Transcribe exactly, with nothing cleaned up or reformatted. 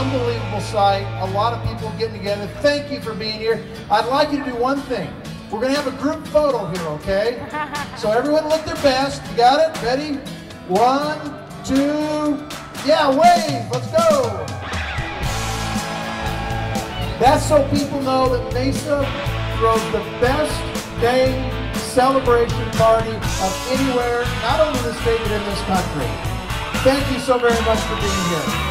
unbelievable sight. A lot of people getting together. Thank you for being here. I'd like you to do one thing. We're going to have a group photo here, okay? So everyone look their best. You got it? Ready? One, two, yeah, wave. Let's go. That's so people know that Mesa throws the best day celebration party of anywhere, not only in the state, but in this country. Thank you so very much for being here.